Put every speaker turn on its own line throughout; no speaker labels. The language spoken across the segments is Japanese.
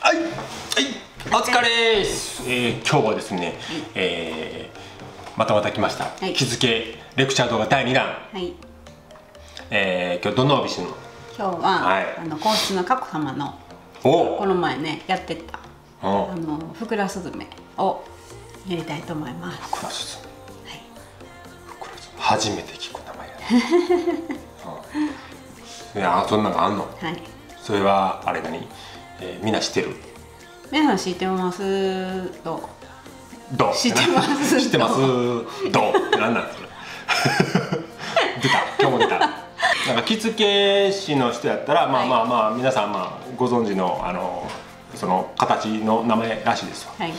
はい、はい、お疲れです。今日はですね、また来ました、はい、気づけレクチャー動画第2弾。はい。今日どんなおびしの？
今日は、はい、皇室の佳子さまのこの前ねやってたふくらすずめをやりたいと思います。
ふくらすずめ。はい。ふくらすずめ初めて聞く名前やね。いや、そんなのがあんの？はい。それはあれだに、みんな知ってる？
皆さん知ってます。どう知ってます
知ってます。どうなんなんそれ。出た、今日も出た。なんか着付け師の人やったら、まあ皆さんご存知のその形の名前らしいですわ。はい。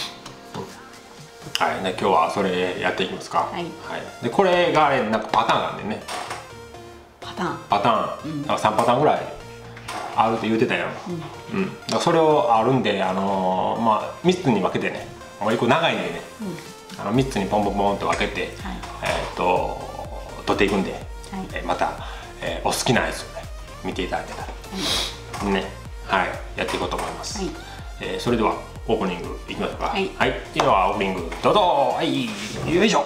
はい、ね、今日はそれやっていきますか。はい。でこれがなんかパターンがあるんでね。パターン、なんか3パターンぐらいあるって言ってたよ。だからそれをあるんで、3つに分けてね、1個長いんでね、3つにポンポンポンと分けて、取っていくんで、また、お好きなやつをね見ていただけたらね、はい、やっていこうと思います。それではオープニングいきましょうか。はい、ではオープニングどうぞ。はい、よいしょ。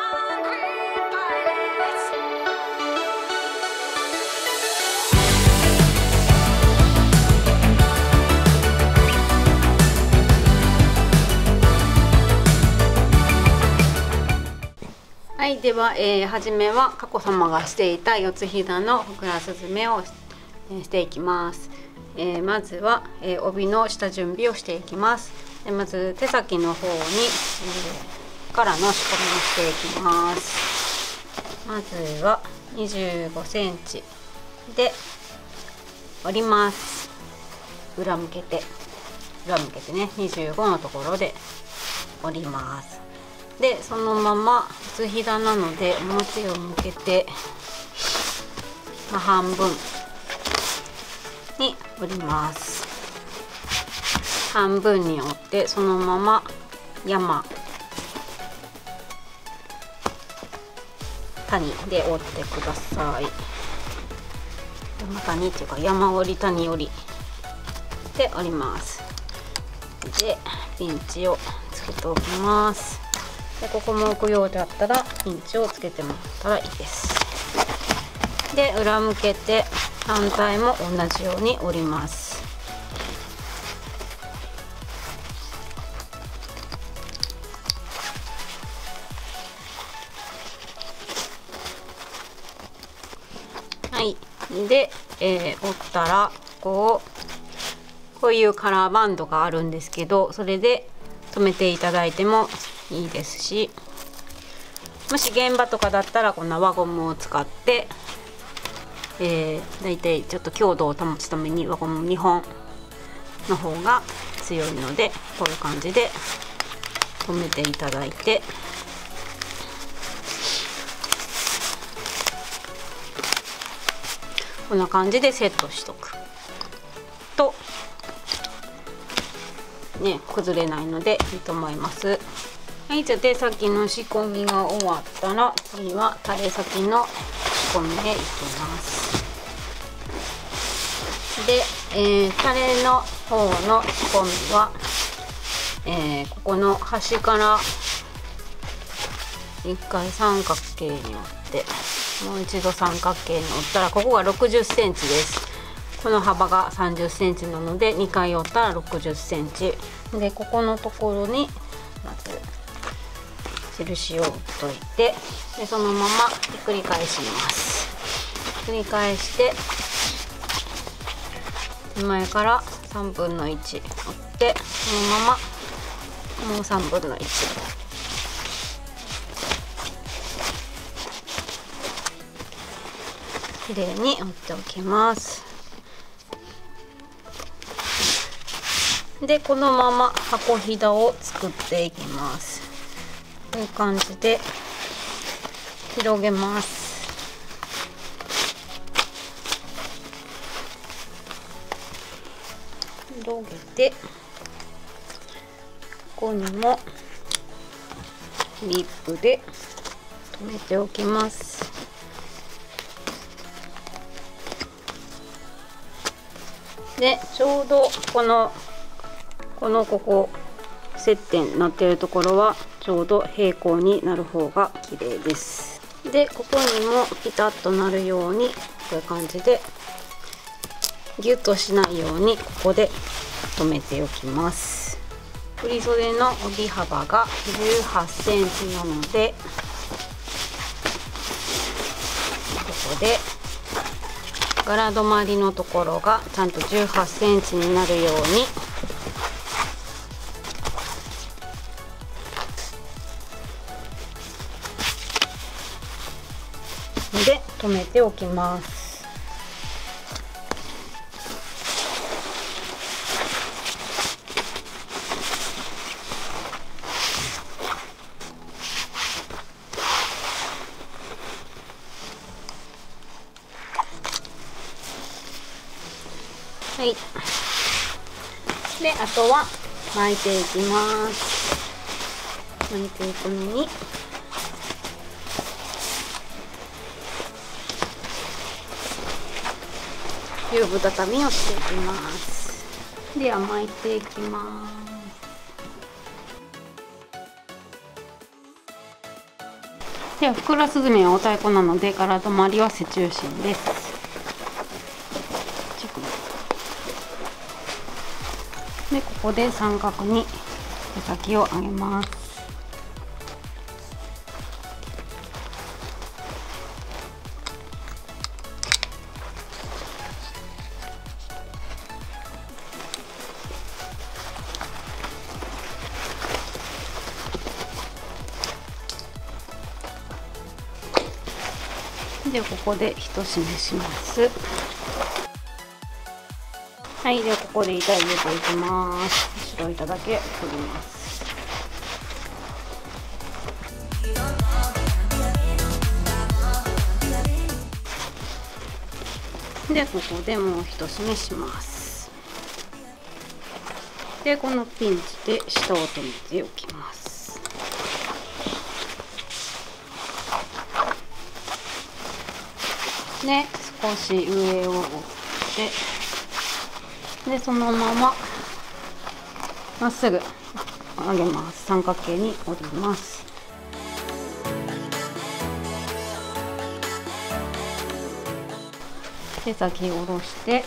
はい、では、初めは佳子さまがしていた四つひだのふくらすずめを、していきます。まずは、帯の下準備をしていきます。でまず手先の方に、からの仕込みをしていきます。まずは25センチで折ります。裏向けてね、25のところで折ります。でそのまま四つひだなので表を向けて、半分に折ります。半分に折ってそのまま山谷で折ってください。山谷っていうか山折り谷折りで折ります。でピンチをつけておきます。でここも置くようであったらピンチをつけてもらったらいいです。で裏向けて反対も同じように折ります。はい。で、折ったらこういうカラーバンドがあるんですけど、それで留めていただいてもいいですし、もし現場とかだったらこんな輪ゴムを使って、だいたいちょっと強度を保つために輪ゴム2本の方が強いので、こういう感じで留めていただいて、こんな感じでセットしとくとね、崩れないのでいいと思います。はい、じゃあ手先の仕込みが終わったら次はタレ先の仕込みへ行きます。で、タレの方の仕込みは、ここの端から1回三角形に折ってもう一度三角形に折ったら、ここが60センチです。この幅が30センチなので2回折ったら60センチで、ここのところにまず印を打っといて、でそのままひっくり返します。ひっくり返して手前から3分の1折って、そのままもう3分の1きれいに折っておきます。でこのまま箱ひだを作っていきます。こういう感じで広げます。広げてここにもクリップで留めておきます。でちょうどこのここ接点になっているところはちょうど平行になる方が綺麗です。でここにもピタッとなるようにこういう感じでギュッとしないようにここで留めておきます。振り袖の帯幅が18センチなのでここで柄止まりのところがちゃんと18センチになるようにで留めておきます。はい。で、あとは巻いていきます。巻いていくのにチューブ畳みをしていきます。では巻いていきます。ではふくらすずめはお太鼓なので柄止まりは背中心です。でここで三角に手先を上げます。でここで一締めします。はい、ではここで板入れていきます。後ろ板だけ取ります。でここでもう一締めします。でこのピンチで下を留めておきます。で少し上を折ってでそのまままっすぐ上げます。三角形に折ります。手先を下ろして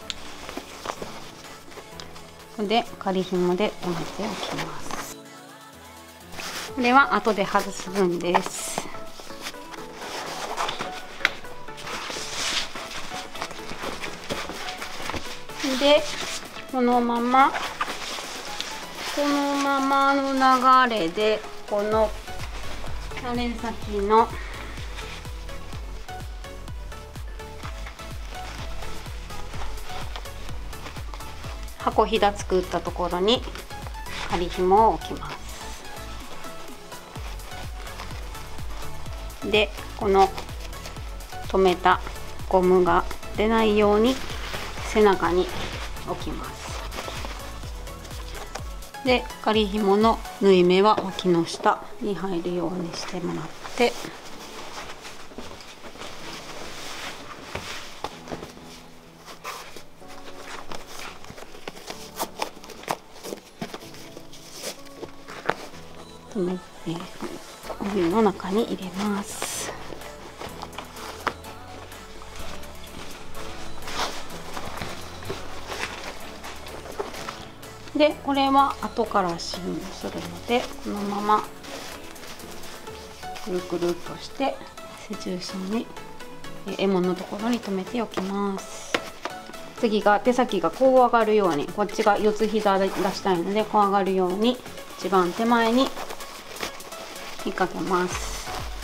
で仮紐で留めておきます。これは後で外す分です。でこのままの流れでこの垂れ先の箱ひだ作ったところに仮紐を置きます。でこの留めたゴムが出ないように背中に置きます。で仮紐の縫い目は脇の下に入るようにしてもらって帯の中に入れます。でこれは後からシーンするのでこのままくるくるっとして背中心に獲物のところに留めておきます。次が手先がこう上がるように、こっちが四つ膝で出したいのでこう上がるように一番手前に引っ掛けます。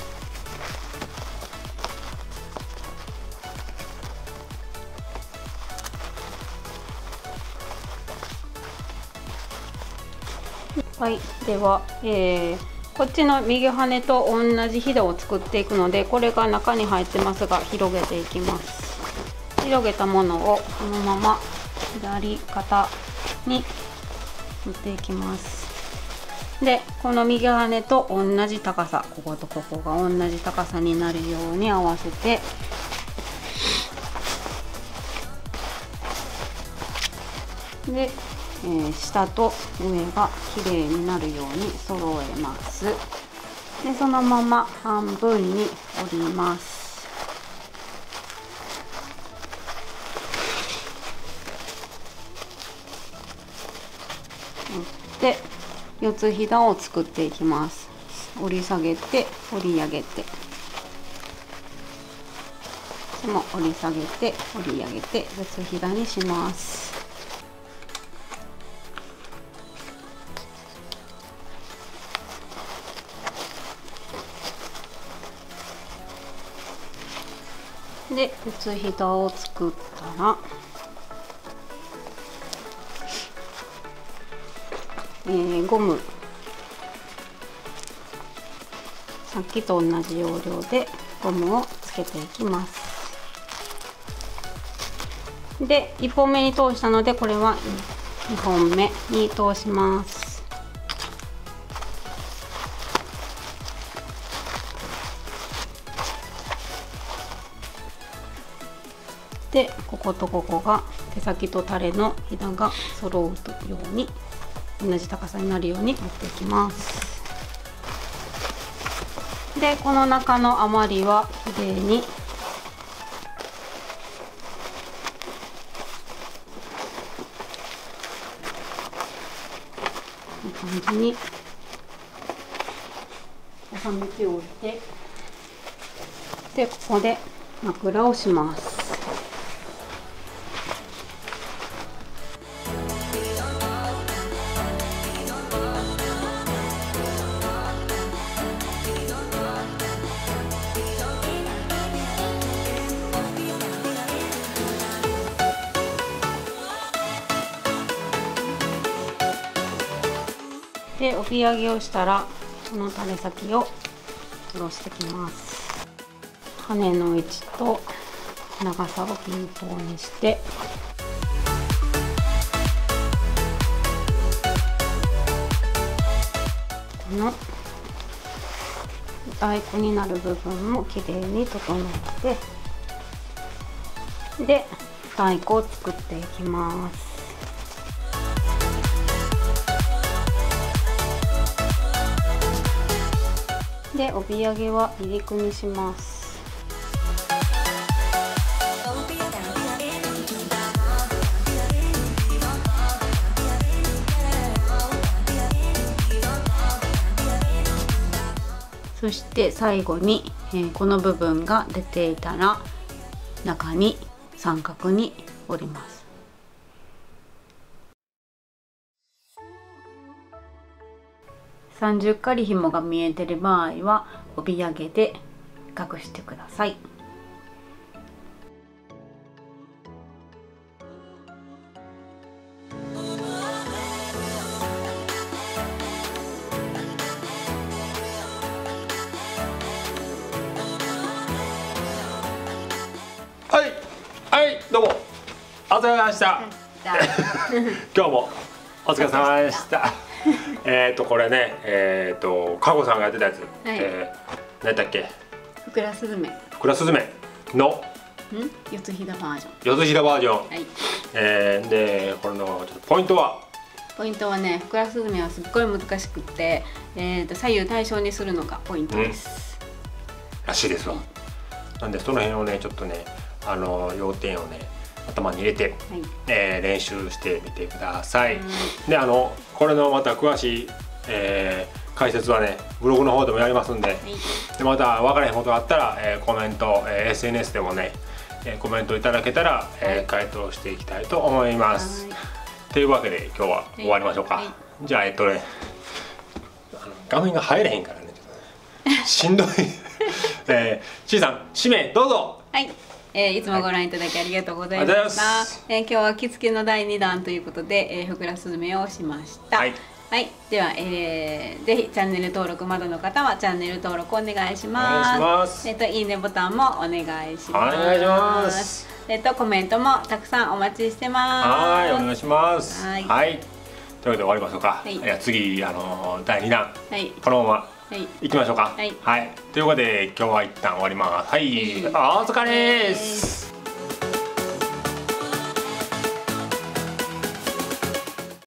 はい、では、こっちの右羽と同じひだを作っていくので、これが中に入ってますが広げていきます。広げたものをこのまま左肩に持っていきます。でこの右羽と同じ高さ、こことここが同じ高さになるように合わせてで下と上がきれいになるように揃えます。でそのまま半分に折ります。で四つひだを作っていきます。折り下げて折り上げて、でも折り下げて折り上げて四つひだにします。で四つひだを作ったら、ゴムさっきと同じ要領でゴムをつけていきます。で1本目に通したので、これは2本目に通します。でこことここが手先とタレのひだが揃うように、同じ高さになるように持っていきます。でこの中の余りはきれいにこんな感じに収めておいて、でここで枕をします。で帯揚げをしたら、この垂れ先を下ろしてきます。羽の位置と長さを均等にして、この太鼓になる部分もきれいに整えて、で太鼓を作っていきます。で帯揚げは入り組みします。そして最後に、この部分が出ていたら中に三角に折ります。30針紐が見えてる場合は帯揚げで隠してください。
はいはいどうもお疲れ様でした。今日もお疲れ様でした。これね、加護さんがやってたやつ、何だっけ？
ふくらすずめ。
ふくらすずめの
四つひだバージョン。
四つひだバージョン。
はい。
でこれのちょっとポイントは？
ポイントはね、ふくらすずめはすっごい難しくって、左右対称にするのがポイントです。
らしいですわ。なんでその辺をねちょっとね要点をね頭に入れて、練習してみてください。でこれのまた詳しい、解説はねブログの方でもやりますんで、でまた分からへんことがあったら、コメント、SNS でもね、コメントいただけたら、回答していきたいと思います。というわけで今日は終わりましょうか。じゃあ画面が入れへんからねしんどい。ちいさん締めどうぞ。
はい、いつもご覧いただきありがとうございました。今日は着付けの第2弾ということで、ふくらすずめをしました。はい、では、ぜひチャンネル登録まだの方はチャンネル登録お願いします。いいねボタンもお願いします。お願いします。コメントもたくさんお待ちしてます。
はい、お願いします。はい、というわけで終わりましょうか。次第2弾、このまま行きましょうか。はい、ということで今日は一旦終わります。はい、お疲れです。